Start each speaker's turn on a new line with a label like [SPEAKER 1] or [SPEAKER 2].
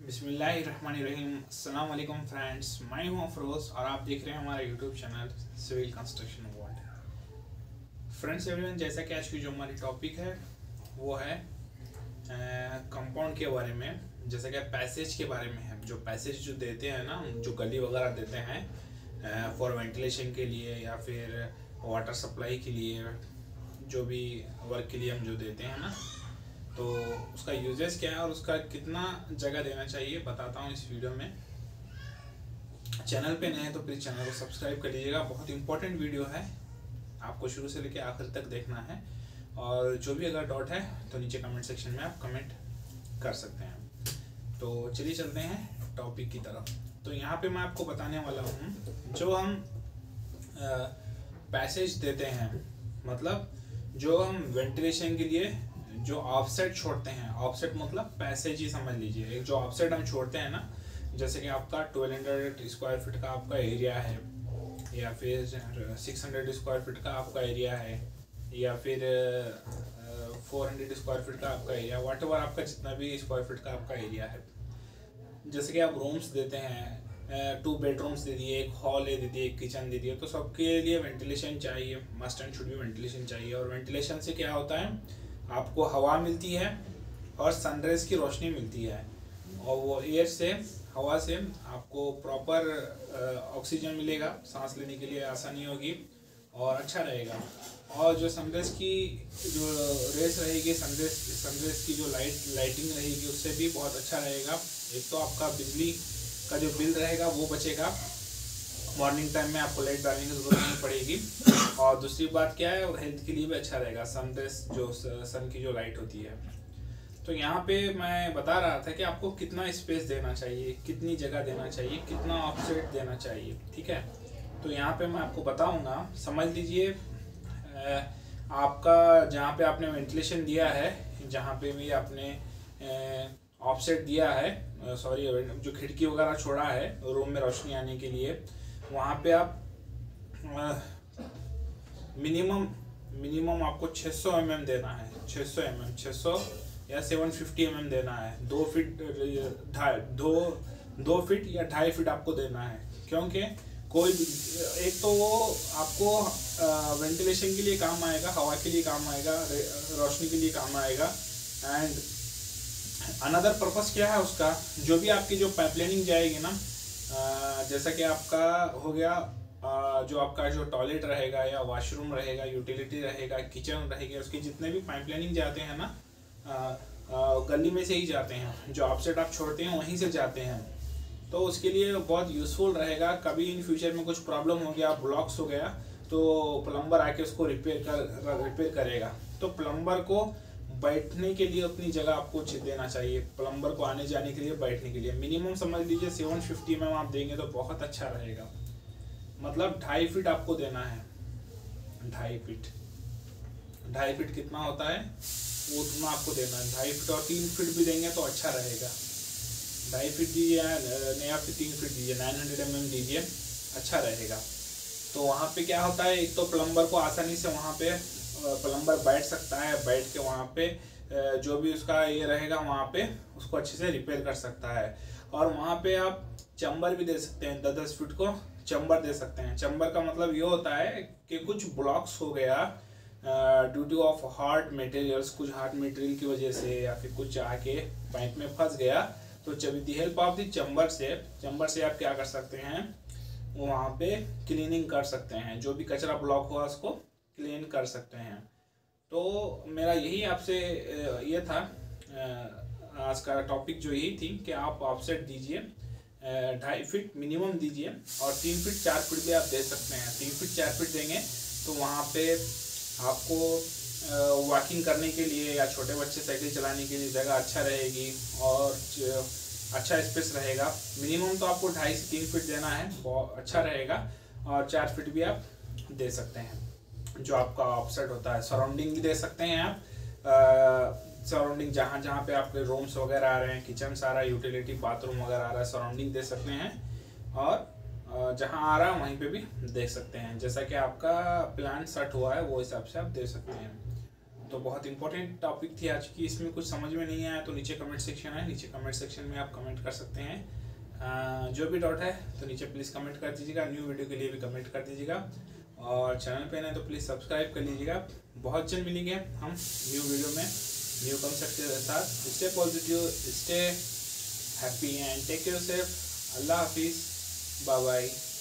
[SPEAKER 1] बिस्मिल्लाहिर्रहमानिर्रहीम। अस्सलाम वालेकुम फ्रेंड्स, मैं हूं अफरोज़ और आप देख रहे हैं हमारा YouTube channel civil construction world. Friends everyone, जैसा कि आज की जो हमारी टॉपिक है वो है कंपाउंड के बारे में। जैसा कि पैसेज के बारे में है, जो पैसेज जो देते हैं ना, जो गली वगैरह देते हैं फॉर वेंटिलेशन के लिए या फिर वाटर सप्लाई के लिए, जो भी वर्क के लिए हम जो देते हैं ना, तो उसका यूजेस क्या है और उसका कितना जगह देना चाहिए बताता हूँ इस वीडियो में। चैनल पे नए हैं तो प्लीज़ चैनल को सब्सक्राइब कर लीजिएगा। बहुत इंपॉर्टेंट वीडियो है, आपको शुरू से लेकर आखिर तक देखना है। और जो भी अगर डाउट है तो नीचे कमेंट सेक्शन में आप कमेंट कर सकते हैं। तो चलिए चलते हैं टॉपिक की तरफ। तो यहाँ पे मैं आपको बताने वाला हूँ, जो हम पैसेज देते हैं, मतलब जो हम वेंटिलेशन के लिए जो ऑफसेट छोड़ते हैं, ऑफसेट मतलब पैसेज ही समझ लीजिए। एक जो ऑफसेट हम छोड़ते हैं ना, जैसे कि आपका 1200 स्क्वायर फीट का आपका एरिया है, या फिर 600 स्क्वायर फीट का आपका एरिया है, या फिर 400 स्क्वायर फीट का आपका एरिया, व्हाटएवर आपका जितना भी स्क्वायर फीट का आपका एरिया है। जैसे कि आप रूम्स देते हैं, 2 बेडरूम्स दे दिए, एक हॉल दे दिए, एक किचन दे दिए, तो सबके लिए वेंटिलेशन चाहिए, मस्ट एंड शुड भी वेंटिलेशन चाहिए। और वेंटिलेशन से क्या होता है, आपको हवा मिलती है और सनराइज की रोशनी मिलती है, और वो एयर से, हवा से आपको प्रॉपर ऑक्सीजन मिलेगा, सांस लेने के लिए आसानी होगी और अच्छा रहेगा। और जो सनराइज की जो रेस रहेगी, सनराइज की जो लाइटिंग रहेगी, उससे भी बहुत अच्छा रहेगा। एक तो आपका बिजली का जो बिल रहेगा वो बचेगा, मॉर्निंग टाइम में आपको लाइट डालने की जरूरत नहीं पड़ेगी। और दूसरी बात क्या है, हेल्थ के लिए भी अच्छा रहेगा, सनराइज जो सन की जो लाइट होती है। तो यहाँ पे मैं बता रहा था कि आपको कितना स्पेस देना चाहिए, कितनी जगह देना चाहिए, कितना ऑफसेट देना चाहिए, ठीक है। तो यहाँ पे मैं आपको बताऊंगा, समझ लीजिए आपका जहाँ पे आपने वेंटिलेशन दिया है, जहाँ पे भी आपने ऑफसेट दिया है, सॉरी, जो खिड़की वगैरह छोड़ा है रूम में रोशनी आने के लिए, वहाँ पे आप मिनिमम आपको 600 mm देना है। 600 या 750 mm देना है। 2 फीट या 2.5 फीट आपको देना है, क्योंकि कोई एक तो वो आपको वेंटिलेशन के लिए काम आएगा, हवा के लिए काम आएगा, रोशनी के लिए काम आएगा। एंड अनदर पर्पस क्या है उसका, जो भी आपकी जो पाइपलाइनिंग जाएगी ना, जैसा कि आपका हो गया, जो आपका जो टॉयलेट रहेगा या वॉशरूम रहेगा, यूटिलिटी रहेगा, किचन रहेगा, उसके जितने भी पाइपलाइनिंग जाते हैं ना, गली में से ही जाते हैं। जो ऑफसेट आप छोड़ते हैं वहीं से जाते हैं, तो उसके लिए बहुत यूज़फुल रहेगा। कभी इन फ्यूचर में कुछ प्रॉब्लम हो गया, ब्लॉक्स हो गया, तो प्लम्बर आके उसको रिपेयर करेगा। तो प्लम्बर को बैठने के लिए अपनी जगह आपको देना चाहिए, प्लम्बर को आने जाने के लिए, बैठने के लिए मिनिमम समझ लीजिए 750 mm आप देंगे तो बहुत अच्छा रहेगा। मतलब 2.5 फीट आपको देना है। 2.5 फीट कितना होता है वो उतना आपको देना है। 2.5 फीट और 3 फीट भी देंगे तो अच्छा रहेगा। 2.5 फीट दीजिए, नहीं आप 3 फीट दीजिए, 900 mm दीजिए, अच्छा रहेगा। तो वहाँ पे क्या होता है, एक तो प्लम्बर को आसानी से वहाँ पे प्लम्बर बैठ सकता है, बैठ के वहाँ पे जो भी उसका ये रहेगा वहाँ पे उसको अच्छे से रिपेयर कर सकता है। और वहाँ पे आप चैम्बर भी दे सकते हैं, 10-10 फीट को चैम्बर दे सकते हैं। चैम्बर का मतलब ये होता है कि कुछ ब्लॉक्स हो गया due to of hard materials, कुछ हार्ड मटेरियल की वजह से, या फिर कुछ आके पाइप में फंस गया, तो with the help of the chamber से आप क्या कर सकते हैं, वहाँ पे क्लीनिंग कर सकते हैं, जो भी कचरा ब्लॉक हुआ उसको क्लीन कर सकते हैं। तो मेरा यही आपसे ये था, आज का टॉपिक जो यही थी कि आप ऑफसेट दीजिए, 2.5 फीट मिनिमम दीजिए, और 3 फीट 4 फीट भी आप दे सकते हैं। 3 फीट 4 फीट देंगे तो वहाँ पे आपको वॉकिंग करने के लिए या छोटे बच्चे साइकिल चलाने के लिए जगह अच्छा रहेगी और अच्छा स्पेस रहेगा। मिनिमम तो आपको 2.5 से 3 फीट देना है, बहुत अच्छा रहेगा। और 4 फीट भी आप दे सकते हैं जो आपका ऑफसेट होता है। सराउंडिंग भी दे सकते हैं आप, सराउंडिंग जहाँ पे आपके रूम्स वगैरह आ रहे हैं, किचन आ रहा है, यूटिलिटी बाथरूम वगैरह आ रहा है, सराउंडिंग दे सकते हैं। और जहाँ आ रहा है वहीं पे भी देख सकते हैं, जैसा कि आपका प्लान सेट हुआ है वो हिसाब से आप दे सकते हैं। तो बहुत इंपॉर्टेंट टॉपिक थी आज की। इसमें कुछ समझ में नहीं आया तो नीचे कमेंट सेक्शन है, नीचे कमेंट सेक्शन में आप कमेंट कर सकते हैं। जो भी डाउट है तो नीचे प्लीज़ कमेंट कर दीजिएगा। न्यू वीडियो के लिए भी कमेंट कर दीजिएगा और चैनल पे नहीं तो प्लीज़ सब्सक्राइब कर लीजिएगा। बहुत जल्द मिलेंगे हम न्यू वीडियो में न्यू कॉन्सेप्ट के साथ। Stay positive, stay happy and take care safe. अल्लाह हाफिज़, बाय बाय।